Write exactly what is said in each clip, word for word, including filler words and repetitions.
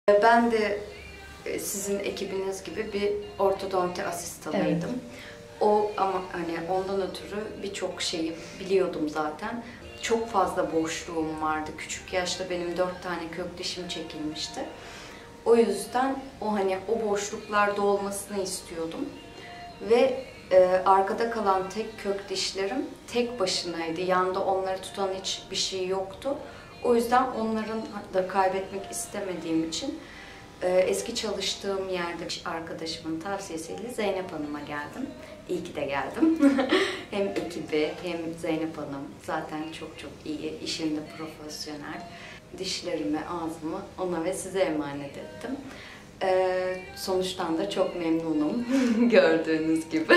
Ben de sizin ekibiniz gibi bir ortodonti asistanıydım. Evet. O ama hani ondan ötürü birçok şeyi biliyordum zaten. Çok fazla boşluğum vardı. Küçük yaşta benim dört tane kök dişim çekilmişti. O yüzden o hani o boşluklarda olmasını istiyordum. Ve e, arkada kalan tek kök dişlerim tek başınaydı. Yanında onları tutan hiçbir şey yoktu. O yüzden onların da kaybetmek istemediğim için e, eski çalıştığım yerde arkadaşımın tavsiyesiyle Zeynep Hanım'a geldim. İyi ki de geldim. Hem ekibi hem Zeynep Hanım zaten çok çok iyi, işinde profesyonel. Dişlerimi, ağzımı ona ve size emanet ettim. Ee, sonuçtan da çok memnunum gördüğünüz gibi.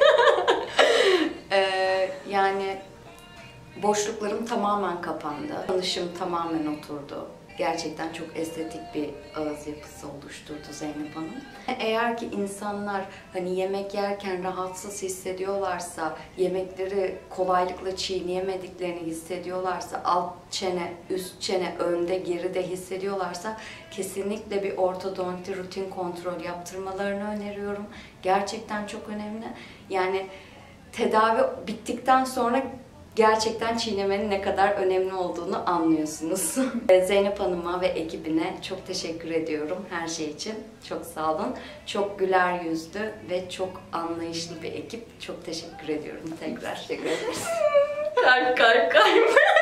ee, yani boşluklarım tamamen kapandı. Tanışım tamamen oturdu. Gerçekten çok estetik bir ağız yapısı oluşturdu Zeynep Hanım. Eğer ki insanlar hani yemek yerken rahatsız hissediyorlarsa, yemekleri kolaylıkla çiğneyemediklerini hissediyorlarsa, alt çene, üst çene, önde, geride hissediyorlarsa kesinlikle bir ortodonti rutin kontrol yaptırmalarını öneriyorum. Gerçekten çok önemli. Yani tedavi bittikten sonra gerçekten çiğnemenin ne kadar önemli olduğunu anlıyorsunuz. Zeynep Hanım'a ve ekibine çok teşekkür ediyorum her şey için. Çok sağ olun. Çok güler yüzlü ve çok anlayışlı bir ekip. Çok teşekkür ediyorum tekrar. Teşekkür ederiz. Kalp kalp kalp.